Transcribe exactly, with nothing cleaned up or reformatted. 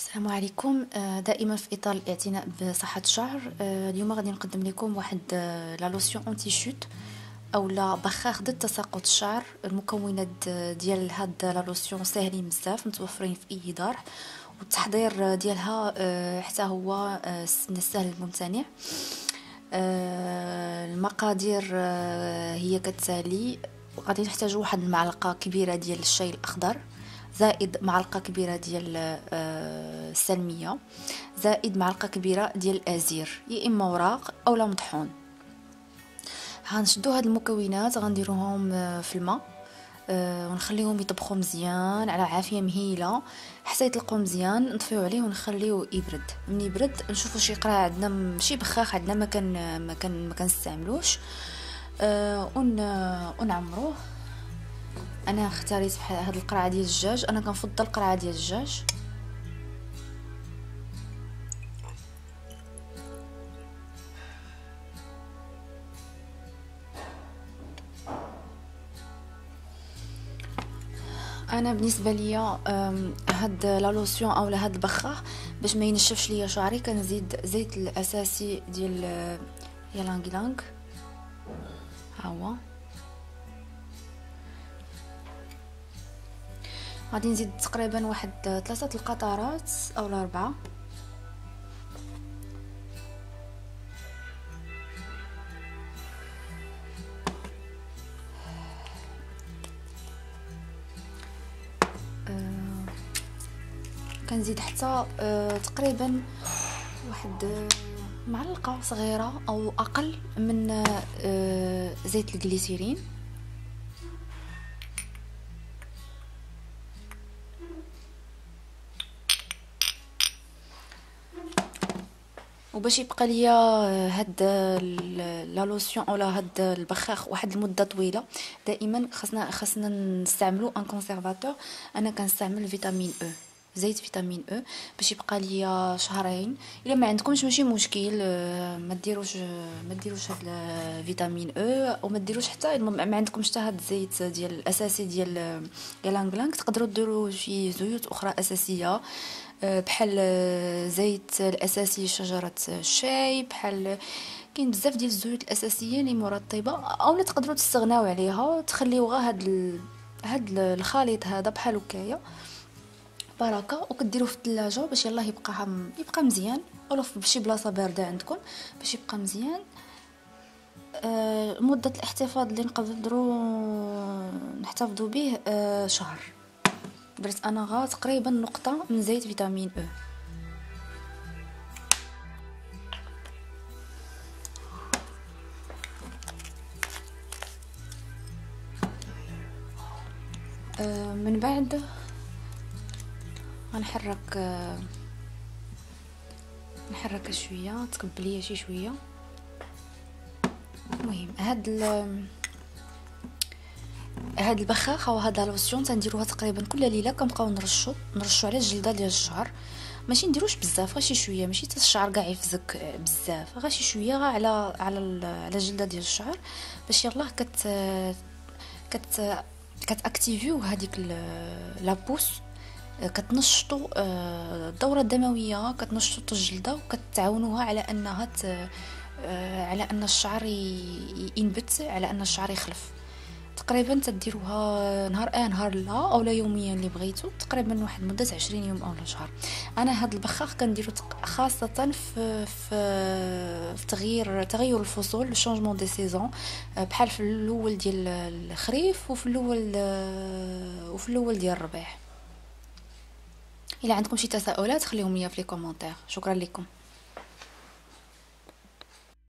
السلام عليكم. آه، دائما في اطار الاعتناء بصحه الشعر. آه، اليوم غادي نقدم لكم واحد آه، لا لوسيون انتي شوت او لا بخاخ ضد تساقط الشعر. المكونات آه، ديال هاد لا لوسيون ساهلين بزاف، متوفرين في اي دار، والتحضير ديالها آه، حتى هو آه، من السهل الممتنع. آه، المقادير آه، هي كالتالي: غادي نحتاجو واحد المعلقه كبيره ديال الشاي الاخضر، زائد معلقه كبيره ديال آه، السلميه، زائد معلقه كبيره ديال الازير يا اما وراق او لا مطحون. غنشدو هاد المكونات غنديروهم آه، في الماء، أه ونخليهم يطبخوا مزيان على عافيه مهيله حتى يطلقوا مزيان. نطفيو عليه ونخليوه يبرد. من يبرد نشوفوا شي قرعه عندنا، ماشي بخاخ عندنا ما كان ما كان ما كنستعملوش. أه ون ونعمروه. انا اختاريت بحال هاد القرعه ديال الدجاج، انا كنفضل القرعه ديال الدجاج. انا بالنسبه ليا هاد لا لوسيون او هاد البخاخ باش ما ينشفش ليا شعري كنزيد زيت الاساسي ديال يلانغ لانغ، ها هو. غادي نزيد تقريبا واحد ثلاثه القطرات او اربعه. كنزيد حتى أه تقريبا واحد أه معلقه صغيره او اقل من أه زيت الجليسيرين. وباش يبقى ليا هاد لا لوسيون اولا هاد البخاخ واحد المده طويله، دائما خاصنا خاصنا نستعملو ان كونسيرفاتور. انا كنستعمل فيتامين او، زيت فيتامين او، باش يبقى ليا شهرين. الا ما عندكمش ماشي مشكل، ما ديروش ما ديروش هاد فيتامين او، وما ديروش حتى ما عندكمش حتى هاد الزيت ديال الاساسي ديال يلانغ لانغ. تقدروا ديروا شي زيوت اخرى اساسيه بحال زيت الاساسي شجره الشاي، بحال كاين بزاف ديال الزيوت الاساسيه اللي مرطبه، او لا تقدروا تستغناو عليها، تخليو غير هاد ال... هاد الخليط هذا بحال هكايا بركه، وكديروه في الثلاجه باش يلاه يبقى هم... يبقى مزيان، ولا في شي بلاصه بارده عندكم باش يبقى مزيان. آه مده الاحتفاظ اللي نقدروا نحتفظوا به آه شهر. درت انا غا تقريبا نقطه من زيت فيتامين او. آه من بعد غنحرك آه نحرك شويه، تقبليه شي شويه. المهم هاد ال هاد البخاخه وهاد لوسيون تنديروها تقريبا كل ليله، كنبقاو نرشوا نرشوا على الجلده ديال الشعر. ماشي نديروش بزاف، غير شي شويه، ماشي حتى الشعر كاع يفزك بزاف، غير شي شويه غير على على على الجلده ديال الشعر باش يلاه كت كت كتاكتيفيو هذيك لابوس، كتنشطوا الدوره الدمويه، كتنشطوا الجلده، وكتعاونوها على انها على ان الشعر ينبت، على ان الشعر يخلف. تقريبا تديروها نهار اه نهار لا او لا يوميا اللي بغيتو، تقريبا واحد مده عشرين يوم او شهر. انا هاد البخاخ كنديرو خاصه في في في تغيير تغير الفصول، لو شونجمون دي سيزون، بحال في الاول ديال الخريف وفي الاول وفي الاول ديال الربيع. الا عندكم شي تساؤلات خليهم لي في لي كومونتير. شكرا لكم.